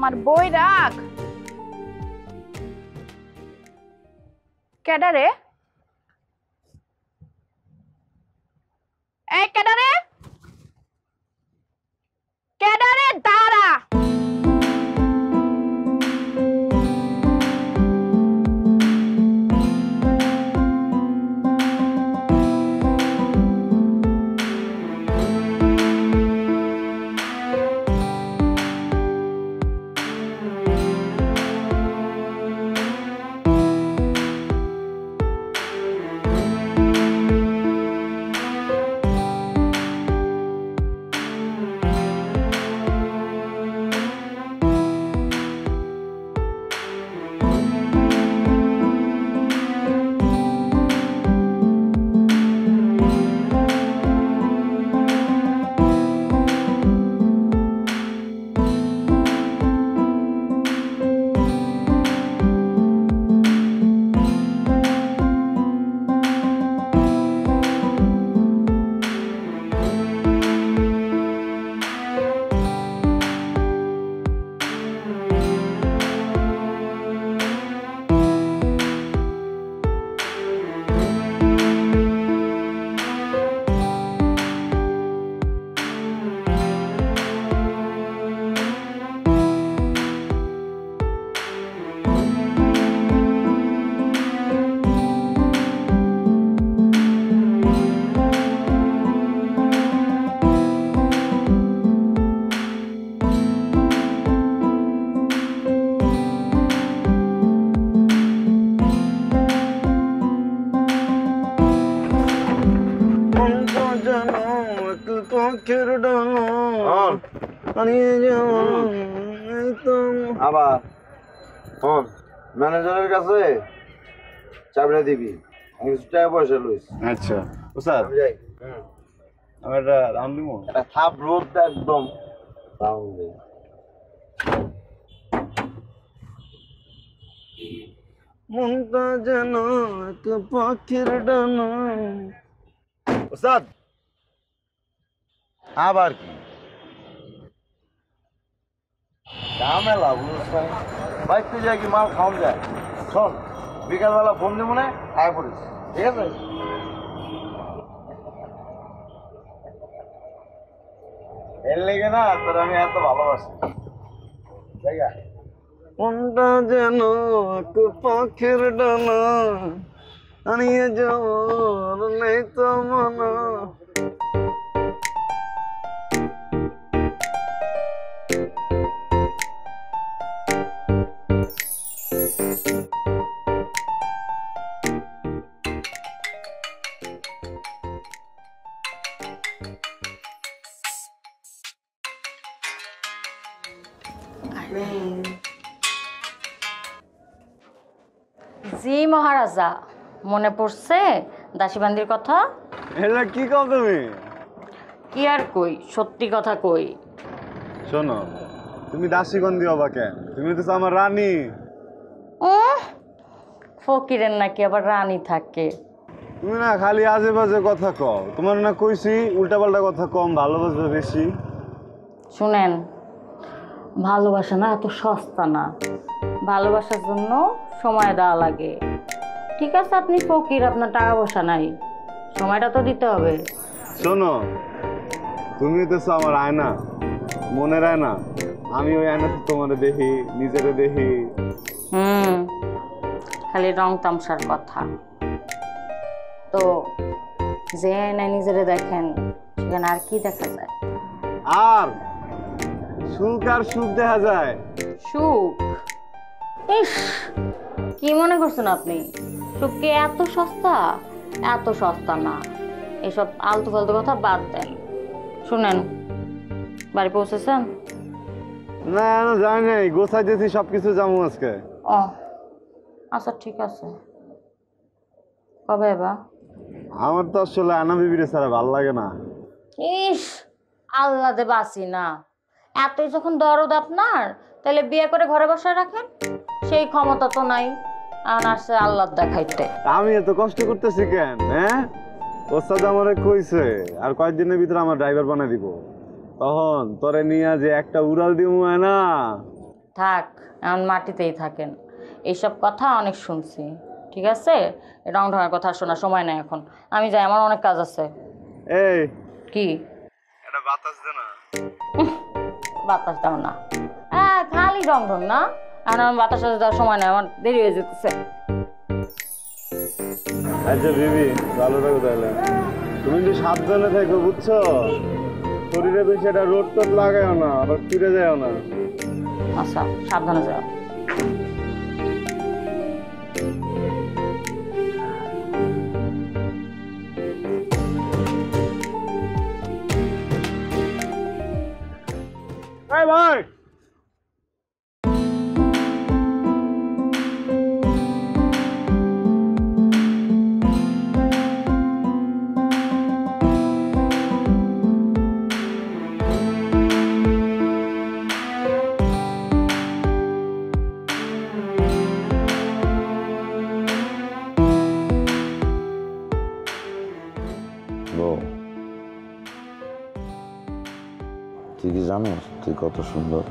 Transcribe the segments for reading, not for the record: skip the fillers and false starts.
আমার বই রাখ। কেডারে? এই কেডারে? কেডারে দাঁড়া। আবার হন ম্যানেজারের কাছে চাবড়া দিবি, আমি কিছু টাকা পয়সা লইস। আচ্ছা ওস্তাদ আমি যাই। আমি একটা রাউন্ড দিব। এটা থাপ রোদ একদম রাউন্ড দে। মনটা যেন এক পাখির ডানা। ওস্তাদ আবার কি ঝামেলা বুঝছেন? বাইতে যায় কি মাল খাওয়া যায়। শোন বিকালবেলা ফোন দিব না, আয় পড়িস, ঠিক আছে? এর লেগে না তোর আমি এত ভালোবাসি। কোনটা যেন এক পাখির ডানা আনিয়ে যাওয়ার নেই তো মনা। জি মহারাজা, মনে পড়ছে দাসীবান্দির কথা? এটা কি কও তুমি? কি আর কই, সত্যি কথা কই। শোনো, তুমি দাসীগন্ধি হবা কেন? তুমি তো আমার রানী। ফকিরের নাকি আবার রানী থাকে? তুমি না খালি আজে বাজে কথা কও। তোমার না কইছি উল্টাপাল্টা কথা কম, ভালোবাসবে বেশি। শুনেন, ভালোবাসা না এত সস্তা না, ভালোবাসার জন্য সময় দেওয়া লাগে। ঠিক আছে আপনি ফকির, আপনার টাকা পয়সা নাই, সময়টা তো দিতে হবে। শোনো, তুমি তো আমার আয়না, মনের আয়না। আমি ওই আয়নাতে তোমার দেখি, নিজেরে দেখি। খালি রং তামসার কথা। তো যে আয়নায় নিজেরে দেখেন সেখানে আর কি দেখা যায়? আর সুখ আর সুখ দেখা যায়। সুখ? ইস, কি মনে করছেন আপনি? সুখ কি এত সস্তা? এত সস্তা না। এসব আলতু ফালতু কথা বাদ দেন। শুনেন, বাড়ি পৌঁছেছেন? না জানি নাই, গোছাইতেছি সবকিছু যাবো আজকে। ও আচ্ছা ঠিক আছে। কবে এবার? আমার তো আসলে আয়না বিবিরে ছাড়া ভালো লাগে না। ইস, আল্লাহ দে বাসি না। এতই যখন দরদ আপনার, তাহলে বিয়ে করে ঘরে বসে রাখেন। সেই ক্ষমতা তো নাই, আর আসছে আল্লাহ দেখাইতে। আমি এত কষ্ট করতেছি কেন? হ্যাঁ, ওস্তাদ আমারে কইছে আর কয়েকদিনের ভিতরে আমার ড্রাইভার বানাই দিব। তখন তোরে নিয়ে যে একটা উড়াল দিব না। থাক, এখন মাটিতেই থাকেন। এইসব কথা অনেক শুনছি, ঠিক আছে? রং ঢঙের কথা শোনার সময় নেই এখন। আমি যাই, আমার অনেক কাজ আছে। এই কি? এটা বাতাস দে না। বাতাস দাও না? খালি রং ঢং না, এখন আমার বাতাস দেওয়ার সময় নেই, আমার দেরি হয়ে যেতেছে। আচ্ছা বিবি, ভালো থাকো তাহলে। তুমি একটু সাবধানে থাকো, বুঝছো? শরীরে বেশি একটা রোদ টোদ লাগাইও না, আবার ফিরে যাও না। আচ্ছা, সাবধানে যাও। এই ভাই, তুই কি জানো তুই কত সুন্দর?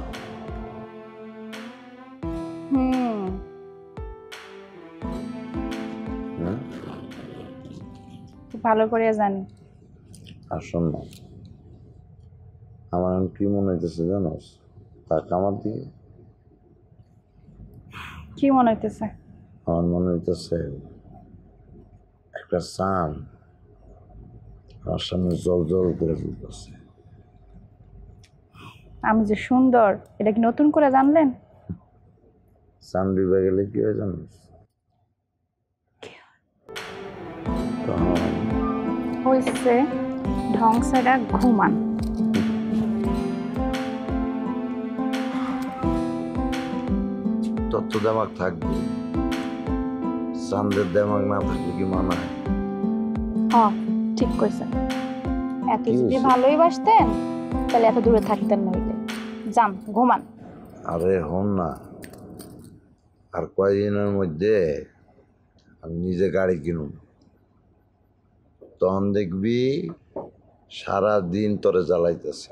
ভালো করে জানি। আর শোন না, আমার কি মনে হইতেছে জানোস? তাক আমার দিকে। কি মনে হইতেছে? আমার মনে হইতেছে একটা চাঁদ আমার সামনে জল জল করে জ্বলতেছে। আমি যে সুন্দর এটা কি নতুন করে জানলেন? চাঁদ ডুবে গেলে কি হয় জানিস? হয়েছে ধ্বংসটা ঘুমান। তত দেমাগ থাকবে, চাঁদের দেমাগ না থাকলে কি মানায়? ঠিক কইছেন। এত যদি ভালোই বাসতেন তাহলে এত দূরে থাকতেন নইলে। যান ঘুমান। আরে হন না, আর কয়দিনের মধ্যে আমি নিজে গাড়ি কিনুন, তখন দেখবি সারা দিন তোরে জ্বালাইতেছে।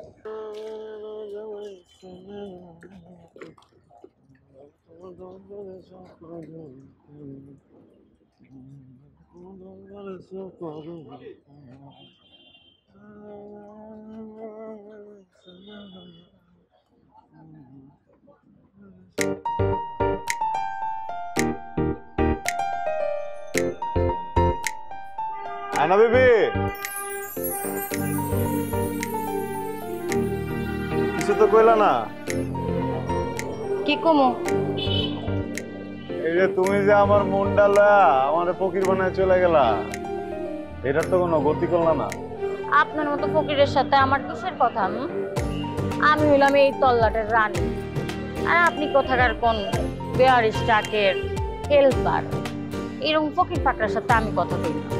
আয়না বিবি, কিছু তো কইলা না। কি কমো? এই যে তুমি যে আমার মন ডালা আমার ফকির বানায় চলে গেলা, এটার তো কোনো গতি করলা না। আপনার মতো ফকিরের সাথে আমার কিসের কথা? আমি হইলাম এই তল্লাটের রানী, আর আপনি কোথাকার কোন বেয়ারিস্টাকের হেল্পার। এরকম ফকির ফাকরার সাথে আমি কথা বলি না।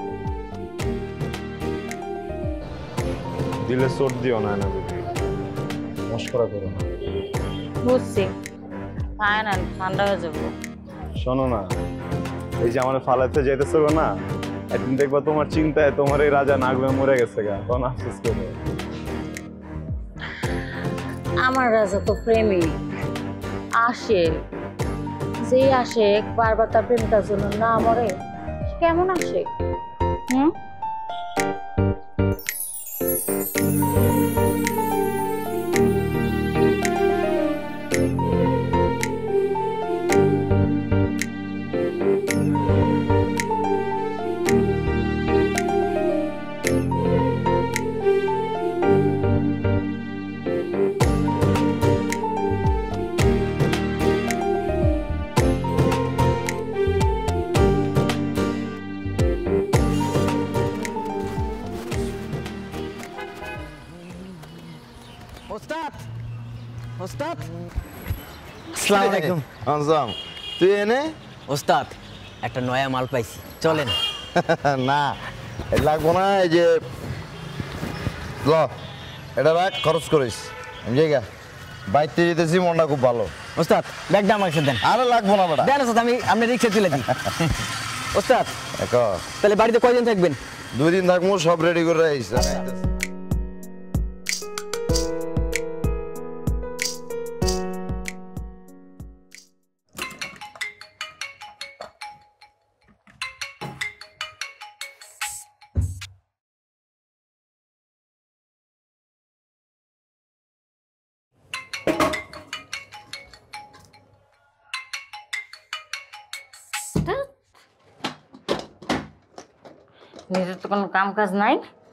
দিলে চোট দিও না বিবি, মস্করা করো না। বুঝছি, খায় না, ঠান্ডা হয়ে যাবো। শোনো না, এই যে আমার ফালাতে যাইতেছো না, একদিন দেখবা তোমার চিন্তায় তোমার এই রাজা নাগবে মরে গেছে গা, তখন আফসোস করবে। আমার রাজা তো প্রেমিক, আসে যে আসে বারবার তার প্রেমিকার জন্য না মরে, কেমন আসে? ওস্তাদ, ওস্তাদ, আসসালামু আলাইকুম। আনসাম, তুই এনে? ওস্তাদ, একটা নয়া মাল পাইছি, চলেন। না, এটা লাগবো না। এই যে ল, এটা রাখ, খরচ করিস। আমি জায়গা বাইতে যেতেছি, মনটা খুব ভালো। ওস্তাদ, ব্যাগটা আমার কাছে দেন। আরে লাগবো না বেটা, দেন ওস্তাদ, আমি আপনার রিক্সা তুলে দিই। ওস্তাদ, তাহলে বাড়িতে কয়দিন থাকবেন? 2 দিন থাকবো, সব রেডি করে রাখিস। নিজের তো কোনো কাম কাজ নাই,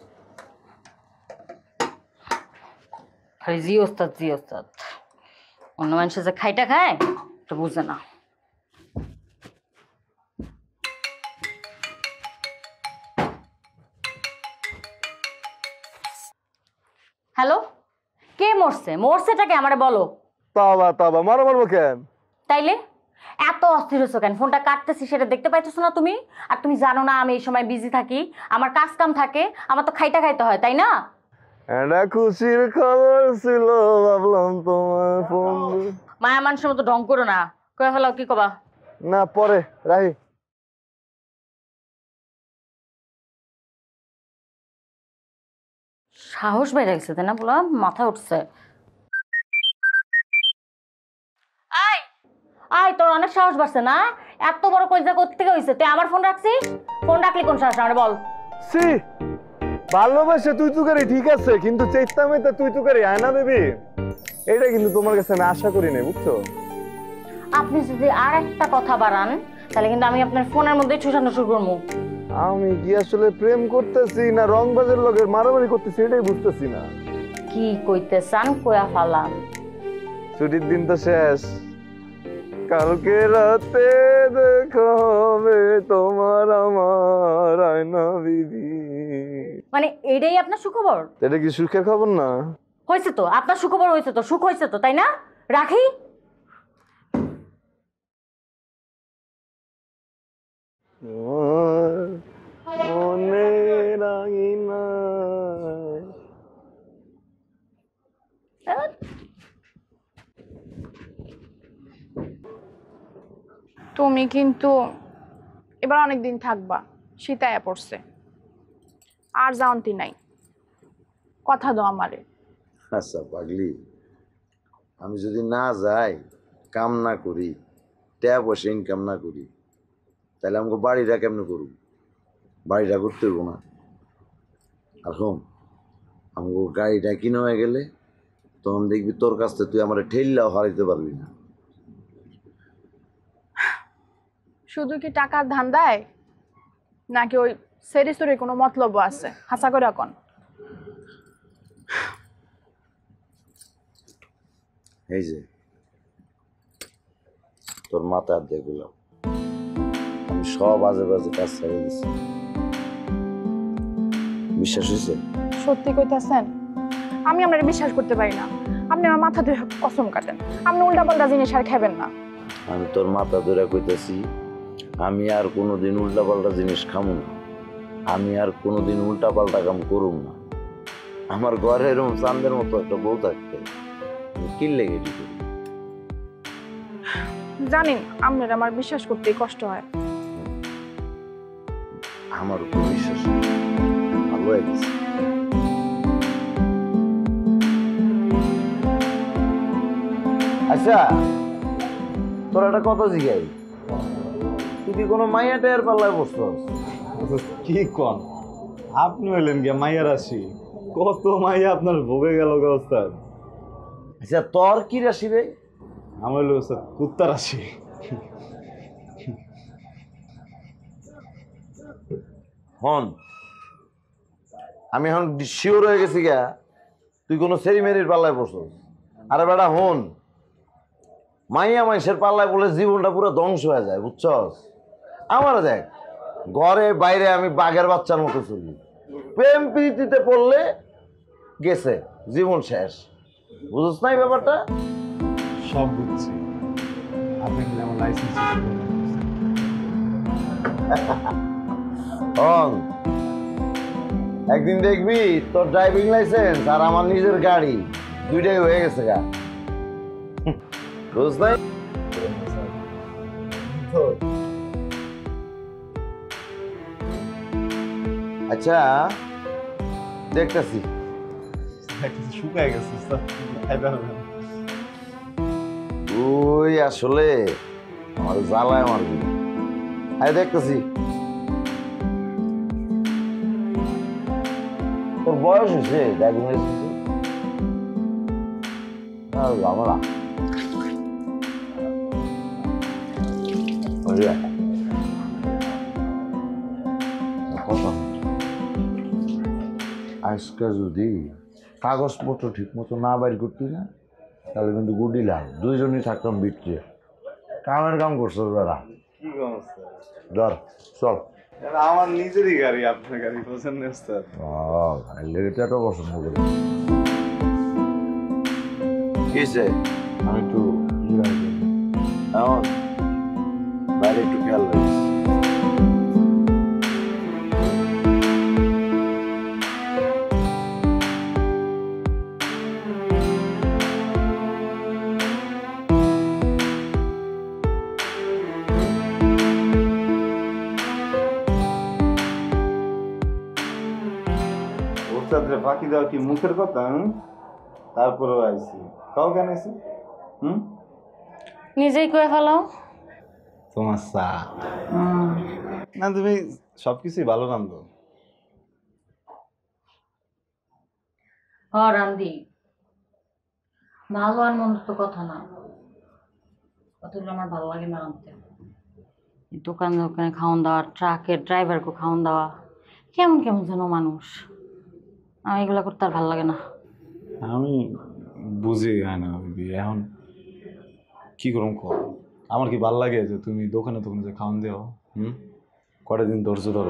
খালি জি ওস্তাদ জি ওস্তাদ। অন্য মানুষের যে খাইটা খায় এটা বুঝে না। হ্যালো, কে মরছে? মরছেটাকে আমারে বলো। তাবা মারবো কেন? তাইলে এত অস্থির হচ্ছ কেন? ফোনটা কাটতেছি সেটা দেখতে পাইতেছো না তুমি? আর তুমি জানো না আমি এই সময় বিজি থাকি, আমার কাজ কাম থাকে, আমার তো খাইতে খাইতে হয়, তাই না? একটা খুশির খবর ছিল, ভাবলাম তোমার ফোন। মায়া মানুষের মতো ঢং করো না, কয়ে ফেলাও কি কবা? না পরে রাহি। সাহস বেড়ে গেছে তাই না? বললাম মাথা উঠছে। আয় আয়, তোর অনেক সাহস বাড়ছে না? এত বড় কইজা কোত্থেকে হইছে? তুই আমার ফোন রাখছিস? ফোন রাখলি কোন সাহস আমার বল? সি ভালোবাসে তুই তুকারি ঠিক আছে, কিন্তু চেষ্টা মেতে তুই তুকারি আয় না বেবি, এটা কিন্তু তোমার কাছে আমি আশা করি নাই, বুঝছো? আপনি যদি আর একটা কথা বাড়ান তাহলে কিন্তু আমি আপনার ফোনের মধ্যে ঠুসানো শুরু করবো। আমি কি আসলে প্রেম করতেছি না রংবাজের লগের মারামারি করতেছি এটাই বুঝতেছি না। কি কইতে চান কয়া ফালান। ছুটির দিন তো শেষ, কালকে রাতে দেখা হবে তোমার আমার আয়না বিবি। মানে এটাই আপনার সুখবর? এটা কি সুখের খবর না? হয়েছে তো, আপনার সুখবর হয়েছে তো, সুখ হয়েছে তো, তাই না? রাখি। মনে রাঙিনা তুমি কিন্তু এবার অনেক দিন থাকবা, শীতায় পড়ছে, আর যাওয়ান্তি নাই, কথা দাও আমারে। আচ্ছা পাগলি, আমি যদি না যাই, কাম না করি, টাকা পয়সা ইনকাম না করি, তাহলে আমাকে বাড়িটা কেমনে করব? বাড়িটা করতে হইব না? আর শোন, আমাকে গাড়িটা কিনে হয়ে গেলে তখন দেখবি তোর কাছ থেকে তুই আমার ঠেললেও হারাইতে পারবি না। শুধু কি টাকার ধান্দায়, নাকি ওই সেরিসুরির কোনো মতলব আছে? হাসা করে এখন এই যে তোর মাথা আর দেখলাম, আমি সব আজে বাজে কাজ ছেড়ে দিচ্ছি। বিশ্বাস হয়েছে? সত্যি কইতাছেন? আমি আপনার বিশ্বাস করতে পারি না। আপনি আমার মাথা ধরে কসম কাটেন, আপনি উল্টাপাল্টা জিনিস আর খাবেন না। আমি তোর মাথা ধরে কইতেছি, আমি আর কোনোদিন উল্টাপাল্টা জিনিস খামু না, আমি আর কোনোদিন উল্টাপাল্টা কাম করুম না। আমার ঘরে এরকম চাঁদের মতো একটা বউ থাকতে আমি কি লেগে দিতে? জানেন আপনার আমার বিশ্বাস করতেই কষ্ট হয়। আমার উপর বিশ্বাস নেই। ভালো হয়ে গেছে। আচ্ছা তোর একটা কথা জিগাই, তুই কি কোনো মাইয়া টায়ার পাল্লায় বসছস? কি কন আপনি হইলেন গিয়া মাইয়া রাশি, কত মাইয়া আপনার ভোগে গেল ওস্তাদ। আচ্ছা তোর কি রাশি রে? আমার হইল ওস্তাদ কুত্তা রাশি। হন আমি এখন শিওর হয়ে গেছি গা তুই কোনো সেরিমেরির পাল্লায় বসছস। আরে বেটা হন, মাইয়া মাইসের পাল্লায় বলে জীবনটা পুরো ধ্বংস হয়ে যায়, বুঝছস? আমার দেখ ঘরে বাইরে আমি বাঘের বাচ্চার মতো চলি, প্রেম প্রীতিতে পড়লে গেছে জীবন শেষ। বুঝছ না এই ব্যাপারটা? সব বুঝছি, আপনি আমার লাইসেন্স হন একদিন দেখবি তোর ড্রাইভিং লাইসেন্স আর আমার নিজের গাড়ি দুইটাই হয়ে গেছে গা। বুঝছ নাই? আচ্ছা দেখতেছি শুকায় গেছে তুই আসলে আমার জ্বালায় মারবি। আরে দেখতেছি তোর বয়স হয়েছে ড্রাইভিং লাইসেন্স ঝামেলা। কথা আজকে যদি কাগজপত্র ঠিক মতো না বাইর করতি না তাহলে কিন্তু গুডি লাভ, দুইজনই থাকতাম বিক্রি। কামের কাম করছো দাদা। কি সমস্যা? ধর চল। আমার নিজেরই গাড়ি, আপনার গাড়ি পছন্দ স্যার। লেগেটা তো পছন্দ করি। কিসে আমি একটু এখন বাইরে একটু খেয়াল রাখিস। ওস্তাদরে ফাঁকি দেওয়া কি মুখের কথা? তারপরেও আইসি, কাউ কেন আইসি? নিজেই করে ফেলাও। তোমার চা না, তুমি সবকিছুই ভালো রান্ধো। রান্দি ভালো আর মন্দ তো কথা না, কতগুলো আমার ভালো লাগে না রাঁধতে। দোকানে দোকানে খাওয়ান দেওয়া, ট্রাকের ড্রাইভারকে খাওয়ান দেওয়া, কেমন কেমন যেন মানুষ। আমি এগুলো করতে আর ভালো লাগে না। আমি বুঝি না এখন কি করুম কর। আমার কি ভাল লাগে যে তুমি দোকানে দোকানে যে খাওয়ান দেও? কটা দিন ধৈর্য ধরো।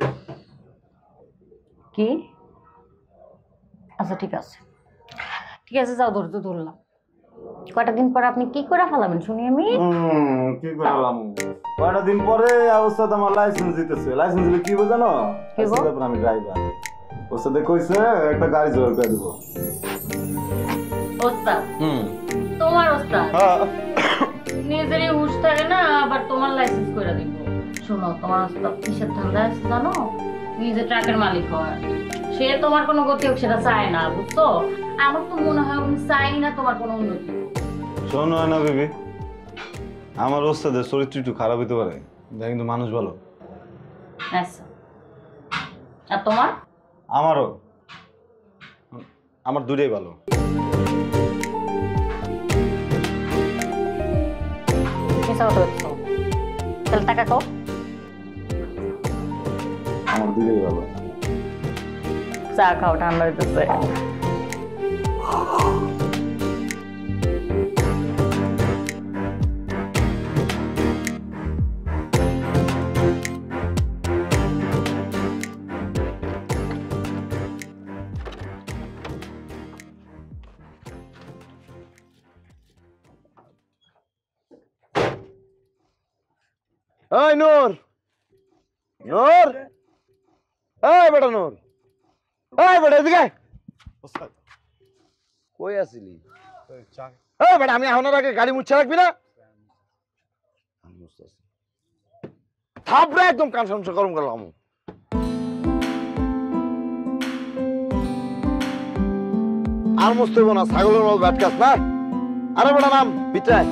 কি? আচ্ছা ঠিক আছে, ঠিক আছে, যাও, ধৈর্য ধরলাম। কয়টা দিন পর আপনি কি করে ফেলাবেন শুনি আমি? কি করলাম? কয়টা দিন পরে ওস্তাদ আমার লাইসেন্স দিতেছে। লাইসেন্স দিলে কি বোঝানো? আমি ড্রাইভার। ওস্তাদে কইছে একটা গাড়ি জোগাড় করে দিব। ওস্তাদ? তোমার ওস্তাদ? নিজেরই হুঁশ থাকে না, আবার তোমার লাইসেন্স করে দিব। শোনো, তোমার ওস্তাদ কিসের ধান্দায় আছে জানো? নিজে ট্রাকের মালিক হয়, সে তোমার কোনো গতি হোক সেটা চায় না, বুঝছো? আমার তো মনে হয় উনি চাই না তোমার কোনো উন্নতি। শোনো না বেবি, আমার ওস্তাদের চরিত্র একটু খারাপ হতে পারে, যা কিন্তু মানুষ ভালো। আচ্ছা, আর তোমার? আমারও, আমার দুটোই ভালো। মিশা কথা হচ্ছে, তাহলে টাকা কও। আমার দুটোই ভালো। চা খাও, ঠান্ডা হইতেছে। এই নূর, নূর, এই বেটা নূর, এই বেটা এদিকে কই আসিলি? এই বেটা আমি এখন আগে গাড়ি মুছে রাখবি না? থাপড়ে একদম কান সমস্যা গরম করলাম। আর মুছতে হইব না, ছাগলের মতো ব্যাট কাজ না। আরে বেটা নাম বিটায়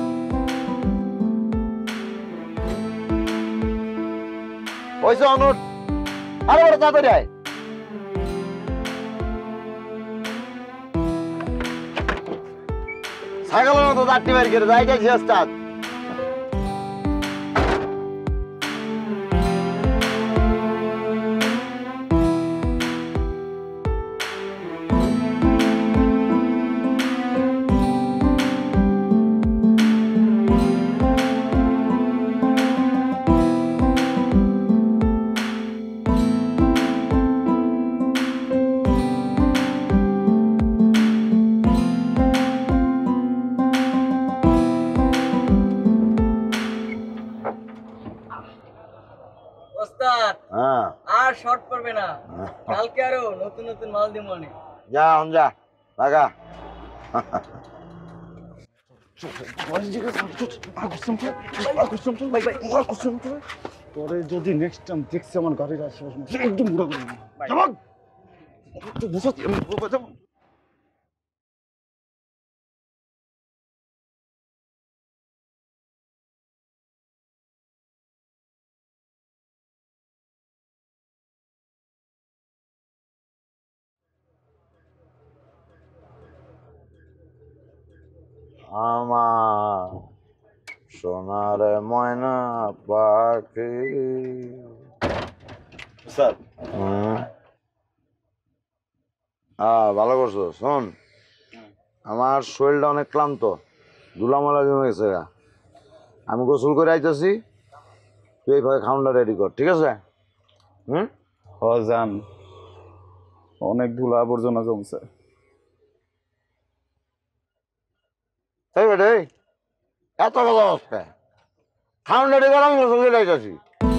ওইসে অনুট। আরে বেটা তাড়াতাড়ি আয়। ছাগলের মতো দাঁড়টি বের করে যাই যাই শেষ। ওস্তাদ হ্যাঁ আর শর্ট পড়বে না, কালকে আরো নতুন নতুন মাল দিব মনে। যা যা লাগা। তোরে যদি নেক্সট টাইম দেখছি আমার গাড়ির আশেপাশে একদম ঘুরে ঘুরে আমার সোনার ময়না পাখি। স্যার হ্যাঁ ভালো করছো। শোন, আমার শরীরটা অনেক ক্লান্ত, ধুলামালা জমে গেছে গা। আমি গোসল করে আইতেছি, তুই এইভাবে খাউনটা রেডি কর, ঠিক আছে? হুম। হ যান, অনেক ধুলা আবর্জনা জমছে। এই বেটে, এত কথা অবস্থা, খাউন রেডি কর, আমি গোসল করে আইতেছি।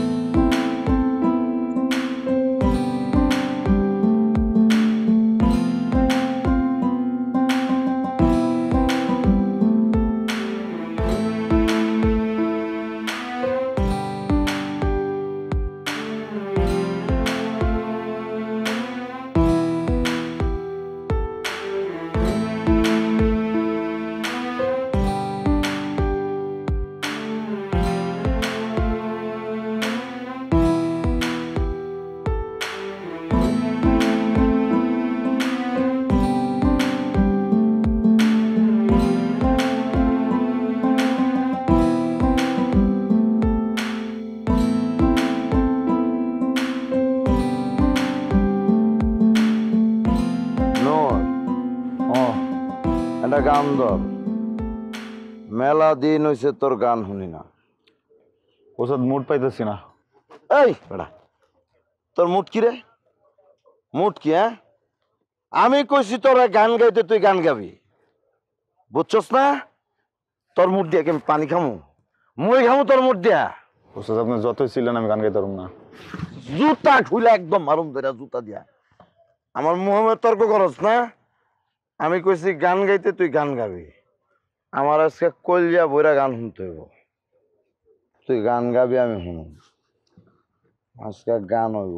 একটা গান ধর, মেলা দিন হয়েছে তোর গান শুনি না। ওষুধ মুড পাইতেছি না। এই বেটা, তোর মুড কি রে? মুড কি? হ্যাঁ, আমি কইছি তোরা গান গাইতে, তুই গান গাবি, বুঝছস না? তোর মুড দিয়া আমি পানি খামু? মই খামু তোর মুড দিয়া? ওষুধ আপনি যতই ছিলেন আমি গান গাইতে পারুম না। জুতা খুলে একদম মারুম ধরে, জুতা দিয়া। আমার মুহাম্মদ তর্ক করস না? আমি কইছি গান গাইতে, তুই গান গাবি। আমার আজকে কলিজা বইরা গান শুনতে হইব। তুই গান গাবি, আমি শুনুম। আজকে গান হইব,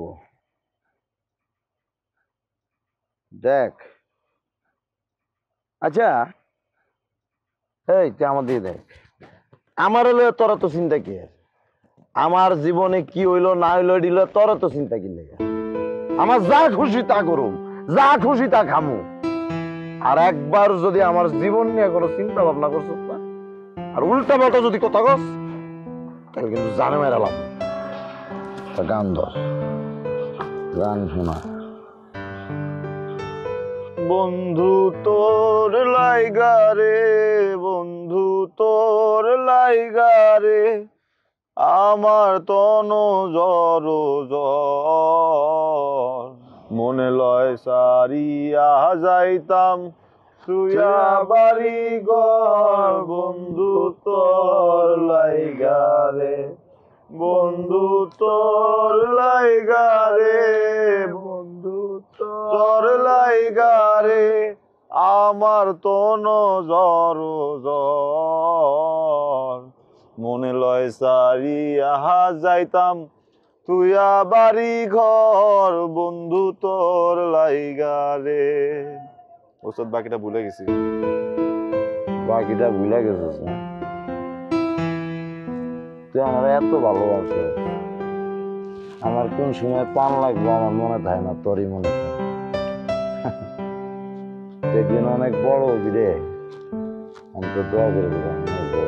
দেখ। আচ্ছা, এই তুই আমার দিকে দেখ। আমার হলে তোরা তো চিন্তা কি? আমার জীবনে কি হইলো না হইলো দিল, তোরা তো চিন্তা কি লেগে? আমার যা খুশি তা করুম, যা খুশি তা খামু। আর একবার যদি আমার জীবন নিয়ে কোনো চিন্তা ভাবনা করছিস না, আর উল্টা পাল্টা যদি কথা কস, তাহলে কিন্তু জানে মেরালাম। গান ধর, গান শোনা। বন্ধু তোর লাইগা রে, বন্ধু তোর লাইগা রে, আমার তন জর জ্বর, মনে লয় সারিয়া যাইতাম তুইয়া বাড়ি ঘর, বন্ধু তোর লাইগা রে, বন্ধু তোর লাইগা রে, বন্ধু তোর লাইগা রে, আমার তন জর জ্বর, মনে লয় সারিয়া যাইতাম তুইয়া বাড়ি ঘর, বন্ধু তোর লাইগা রে। ওষুধ বাকিটা ভুলে গেছি। বাকিটা ভুলে গেছিস না? তুই আমার এত ভালোবাসো, আমার কোন সময় পান লাগবে আমার মনে থাকে না, তোরই মনে থাকে। একদিন অনেক বড় হবি রে, আমি তো দোয়া করে দিলাম অনেক বড়।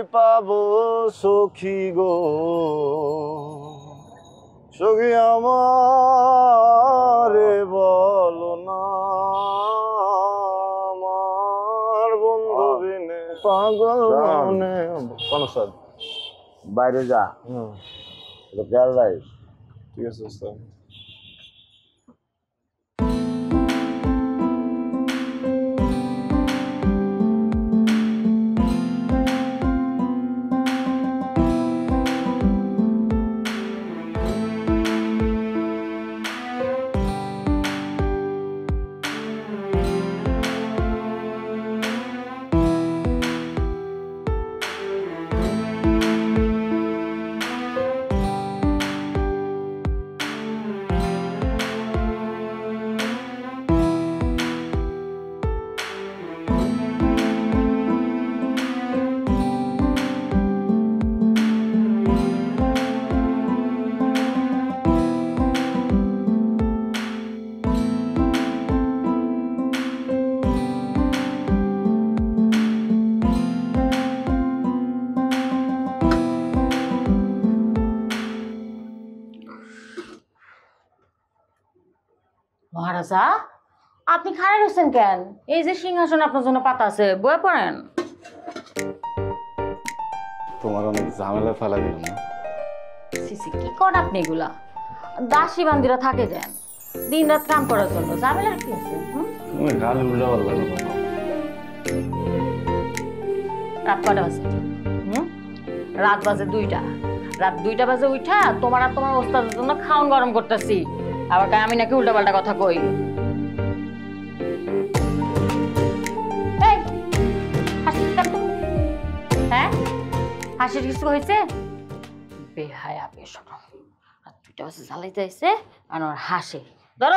পাবো সখী গো, সখী আমারে বলো না, আমার বন্ধু বিনে পাগল মনে। কোন স্যার বাইরে যা, খেয়াল রাখিস। ঠিক আছে স্যার। মহারাজা, আপনি খাড়া রয়েছেন কেন? এই যে সিংহাসন আপনার জন্য পাতা আছে, বয়ে পড়েন। তোমার অনেক ঝামেলা ফেলা দিল না? সিসি কি করেন আপনি এগুলা? দাসী বান্দিরা থাকে কেন? দিন রাত কাম করার জন্য, ঝামেলার কি আছে? তুমি গালি উল্টা পারবে না। রাত কটা বাজে? রাত বাজে 2টা। রাত 2টা বাজে উঠা তোমার আর তোমার ওস্তাদের জন্য খাওন গরম করতেছি। আবার আমি নাকি উল্টা পাল্টা কথা কই? এই, হাসিস কেন তুমি? হ্যাঁ, হাসির কিছু হয়েছে? বেহায়া বেশরম। রাত 2টা বাজে জ্বালাই যাইছে আর ওর হাসে। ধরো,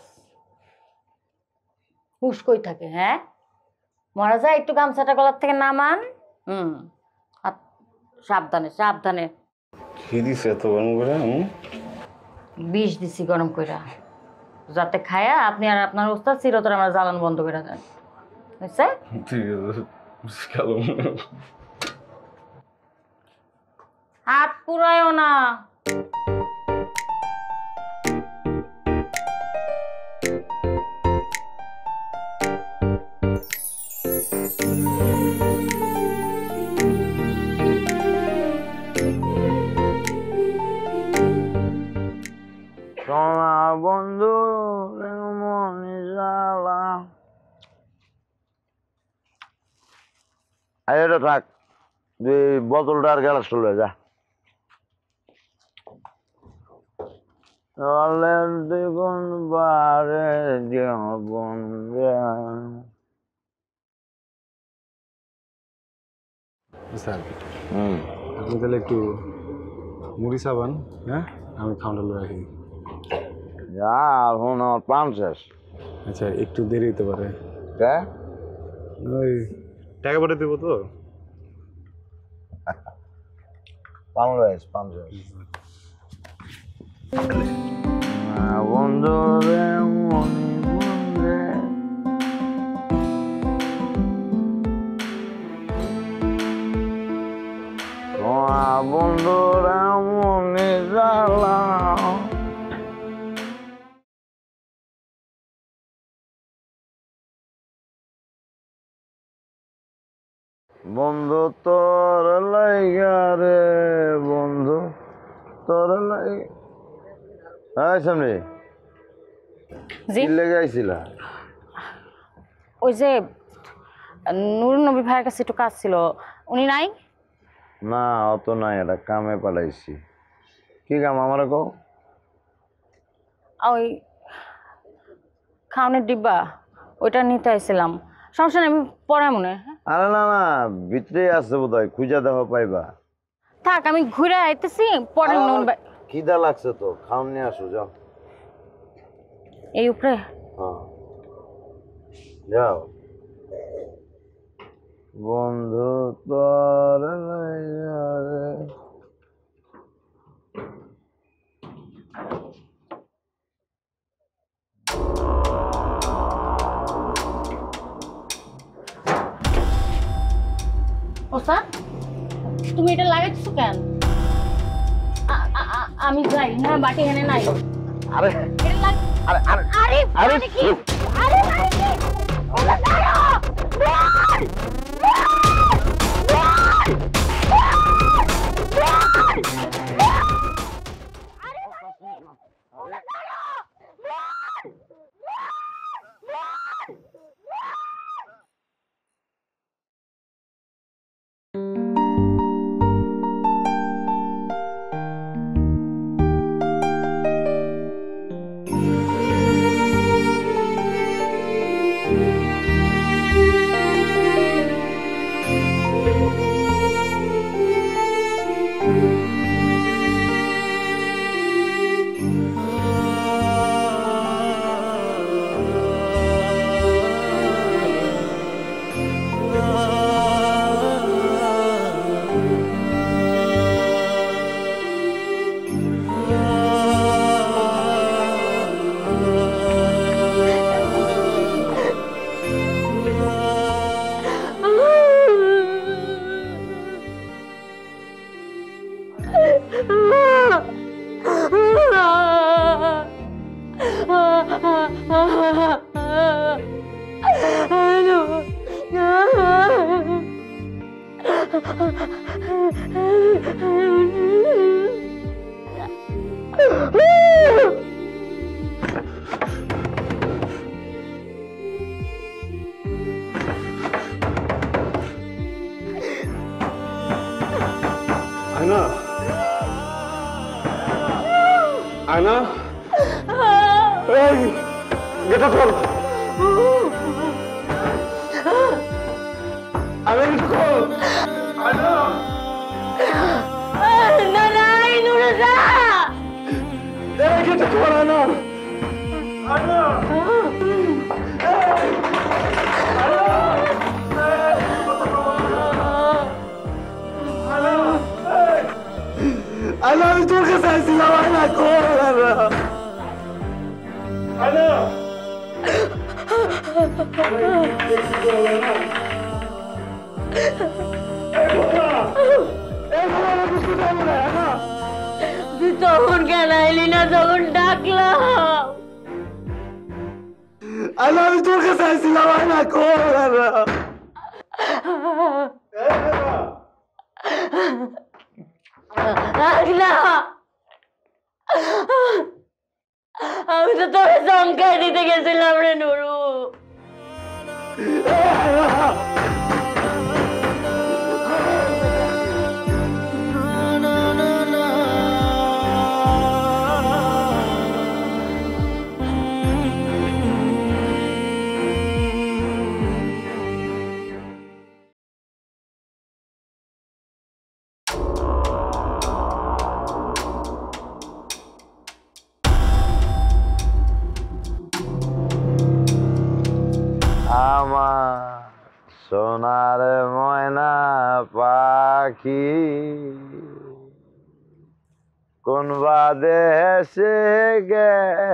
হুশ কই থাকে? হ্যাঁ মহারাজা, একটু গামছাটা গলার থেকে নামান। আর সাবধানে সাবধানে। কি দিছে এত গরম করে? বিষ দিছি গরম কইরা, যাতে খায়া আপনি আর আপনার ওস্তাদ চিরতরে আমার জ্বালান বন্ধ করে দেন, বুঝছে? ঠিক আছে, কালো হাত পুরায়ও না। সোনা বন্ধু মনে জ্বালা। এটা থাক, যে বোতলটা আর গ্যালাস চলে যা। দেখুন বারে স্যার, আপনি তাহলে একটু মুড়ি সাবান, হ্যাঁ আমি খাওয়াটা লয়ে রাখি। যা, এখন আমার প্রাণ শেষ। আচ্ছা, একটু দেরি হতে পারে। হ্যাঁ, ওই টাকা পাঠিয়ে দেবো তো। প্রাণ শেষ, প্রাণ শেষ। বন্ধু রে মনি বন্ধে, বন্ধু রে মনি জ্বালা। বন্ধু তোর লাইগা রে, বন্ধু তোর লাইগা। হ্যাঁ সামনে জি, কি লেগে আইছিলা? ওই যে নুরুন নবী ভাইয়ের কাছে একটু কাজ ছিল, উনি নাই? না, অত নাই, এটা কামে পাঠাইছি। কি কাম আমার কও? ওই খাওয়ানোর ডিব্বা, ওইটা নিতে আইছিলাম। সমস্যা নেই, আমি পরে মনে। আরে না না, ভিতরে আছে বোধ হয়, খুঁজা দেওয়া পাইবা। থাক, আমি ঘুরে আইতেছি পরে। নুরুন ভাই খিদা লাগছে তো, খাওন নিয়ে আসো, যাও। এই উপরে। হ্যাঁ যাও। বন্ধু তোর লাইগা রে। ওস্তাদ, তুমি এটা লাগাইছো কেন? আমি যাই না, বাটি এখানে নাই। আরে এটা লাগ- আরে আরে আরে আরে মানে কি? আরে মানে কি? ওটা ছাড়ো! ভাই! আয়না আয়না এই গেটটা খোল আরে খোল আয়না না না, এই নুরুজা! এই গেটটা খোল আয়না আয়না আয়না আমি তোর কাছে আসছিলাম আয়না খোল আয়না তুই তখন কেন আইলি না? তখন ডাকলাম। আয়না আমি তোর কাছে আসছিলাম আয়না খোল না, আমি তো তোর সংখ্যায় দিতে গেছিলাম রে নুরু। আমার সোনার ময়না পাখি কোন বাদে এসে গে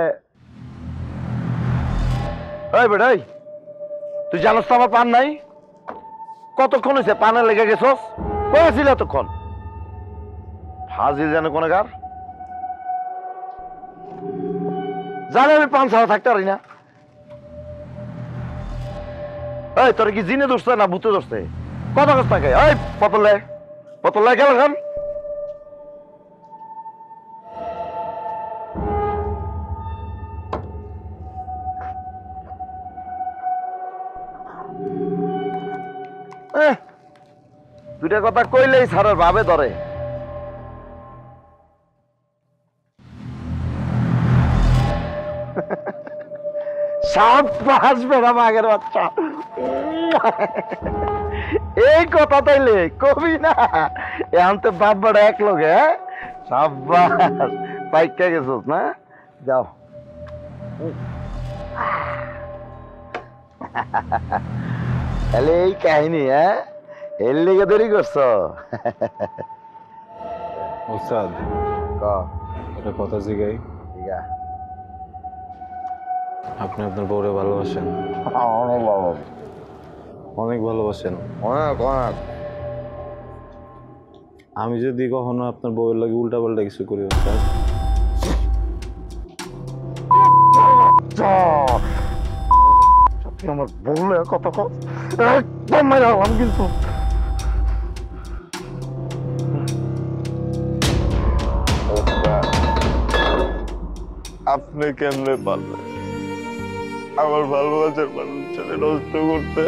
এই বেটাই তুই জানোস তো আমার পান নাই কতক্ষণ হয়েছে পানে লেগে গেছস কয়েছিল এতক্ষণ ফাজিল জানে কোন গার জানে আমি পান ছাড়া থাকতে পারি না এই তোর কি জিনে ধরছে না ভূতে ধরছে কথা কস থাকে এই পতলে গেল খান দুটা কথা কইলেই স্যারের ভাবে ধরে সাব্বাস বেড়া মাগের বাচ্চা এই কথা তাইলে কবি না এখন তো বাপ বড় এক লোকে সাব্বাস পাইকা গেছস না যাও তাহলে এই কাহিনী এর লেগে দেরি করছো ওস্তাদ ক একটা কথা জিগাই ঠিক আছে আপনি আপনার বউরে ভালোবাসেন অনেক বাবা অনেক ভালোবাসেন অনেক অনেক আমি যদি কখনো আপনার বউয়ের লাগে উল্টা পাল্টা কিছু করি ওস্তাদ, তুই আমার বললে কথা কর, একদম মেরে হলাম কিন্তু। আপনি কেমনে পারলেন আমার ভালোবাসার মানুষটাকে নষ্ট করতে?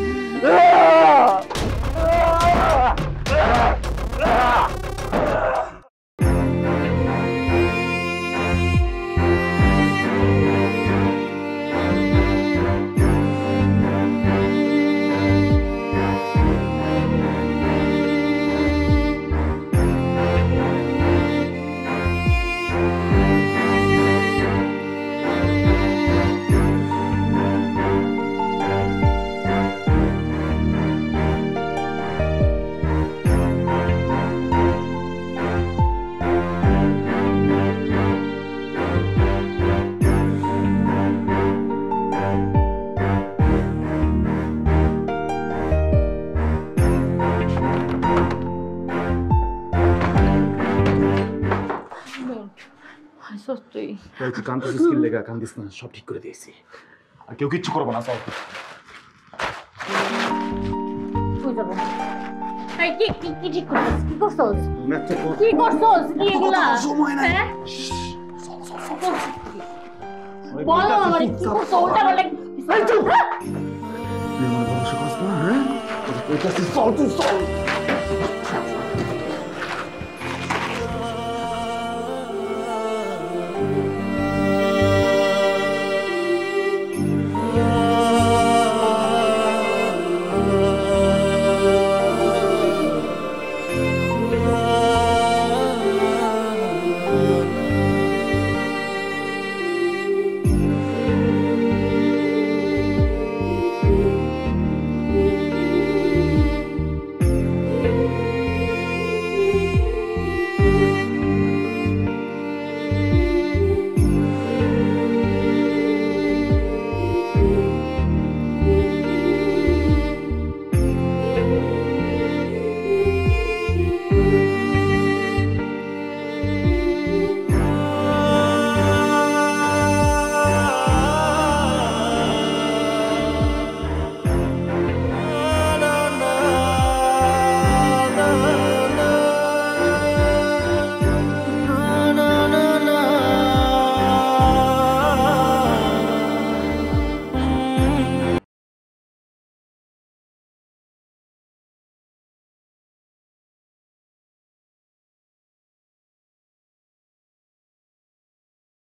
সত্যি তুই কান্দিস কি লেগা? কান্দিস না, সব ঠিক করে দিয়েছি, আর কেউ কিচ্ছু করবো না। চল তুই যাবো। এই কি কি কি ঠিক করছিস? কি করছস? কি করছস? কি এগুলা? হ্যাঁ? বলো আমারে কি করছস? ওটা বলে তুই আমার ভরসা করছ না? হ্যাঁ, চল তুই চল।